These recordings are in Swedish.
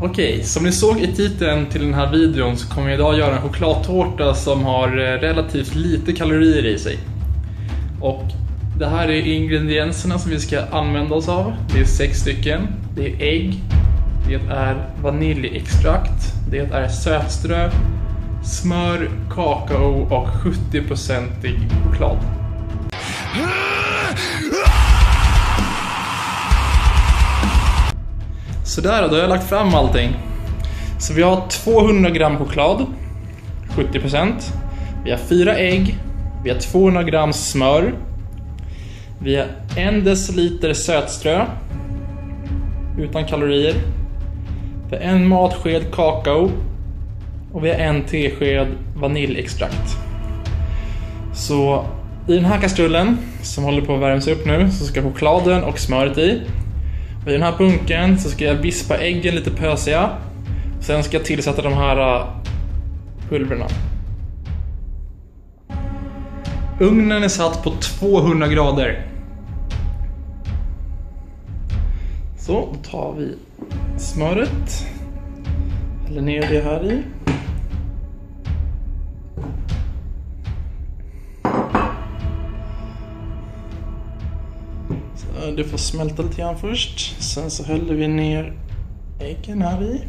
Okej, som ni såg i titeln till den här videon så kommer jag idag göra en chokladtårta som har relativt lite kalorier i sig. Och det här är ingredienserna som vi ska använda oss av. Det är 6 stycken. Det är ägg, det är vaniljextrakt, det är sötströ, smör, kakao och 70% choklad. Sådär, då har jag lagt fram allting. Så vi har 200 gram choklad, 70%. Vi har 4 ägg. Vi har 200 gram smör. Vi har 1 deciliter sötströ utan kalorier. Vi har 1 matsked kakao. Och vi har 1 tesked vaniljextrakt. Så i den här kastrullen som håller på att värmas upp nu så ska chokladen och smöret i. Och i den här bunken så ska jag vispa äggen lite pösiga. Sen ska jag tillsätta de här pulverna. Ugnen är satt på 200 grader. Så, då tar vi smöret. Häller ner det här i. Så det får smälta lite grann först. Sen så häller vi ner äggen här i.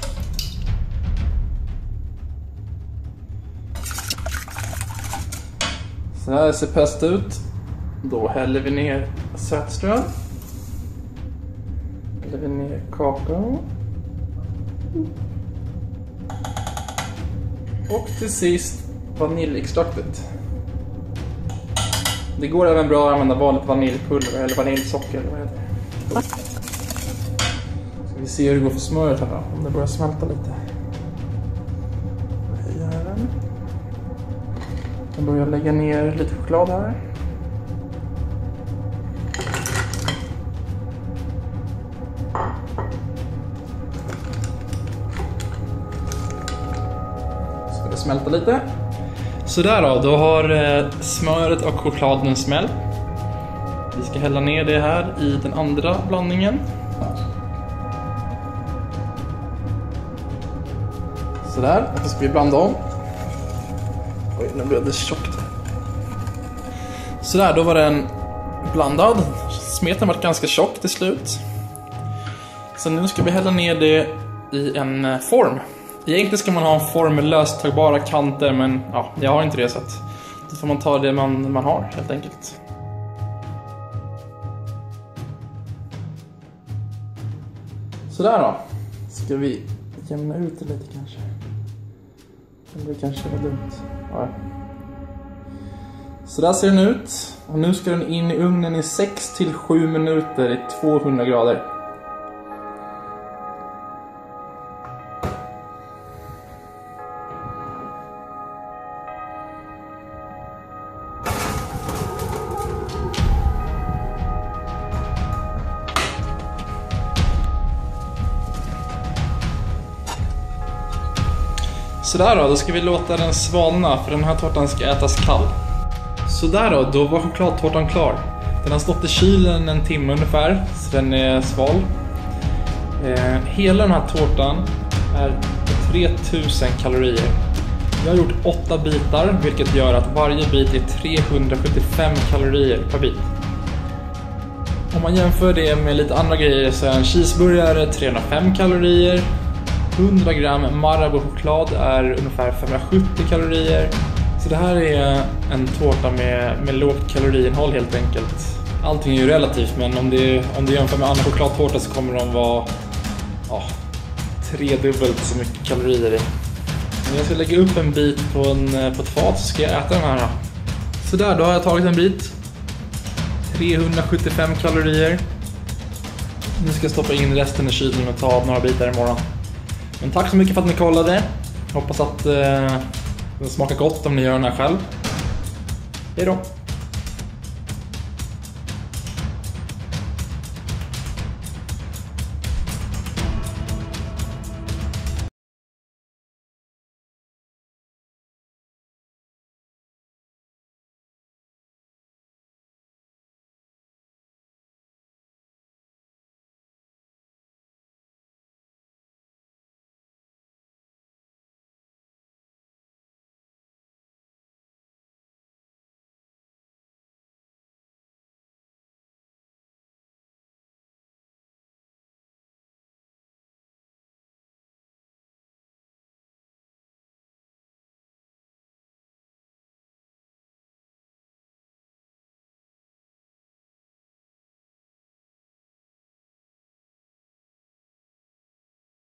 Så här ser pest ut. Då häller vi ner sötströ. Häller vi ner kakao. Och till sist vaniljextraktet. Det går även bra att använda vanligt vaniljpulver eller vaniljsocker eller vad heter det. Ska vi se hur det går för smöret här då, om det börjar smälta lite. Jag börjar lägga ner lite choklad här. Ska det smälta lite. Sådär då har smöret och chokladen smält. Vi ska hälla ner det här i den andra blandningen. Sådär, och så ska vi blanda om. Oj, nu blev det tjockt. Sådär, då var den blandad. Smeten var ganska tjock till slut. Så nu ska vi hälla ner det i en form. Egentligen ska man ha en form med löstagbara kanter, men ja, jag har inte det, så att då får man ta det man har helt enkelt. Sådär då. Ska vi jämna ut det lite kanske. Det kanske var dumt. Ja. Så där ser den ut. Och nu ska den in i ugnen i 6-7 minuter i 200 grader. Sådär då ska vi låta den svalna, för den här tårtan ska ätas kall. Sådär då var chokladtårtan klar. Den har stått i kylen en timme ungefär, så den är sval. Hela den här tårtan är 3000 kalorier. Jag har gjort 8 bitar, vilket gör att varje bit är 375 kalorier per bit. Om man jämför det med lite andra grejer så är en cheeseburgare 305 kalorier. 100 gram Marabou-choklad är ungefär 570 kalorier. Så det här är en tårta med lågt kaloriinnehåll helt enkelt. Allting är ju relativt, men om du jämför med andra chokladtårta så kommer de vara 3-dubbelt så mycket kalorier i. Om jag ska lägga upp en bit på ett fat så ska jag äta den här. Så där, då har jag tagit en bit. 375 kalorier. Nu ska jag stoppa in resten i kylen och ta några bitar imorgon. Men tack så mycket för att ni kollade. Hoppas att den smakar gott om ni gör den här själv. Hej då!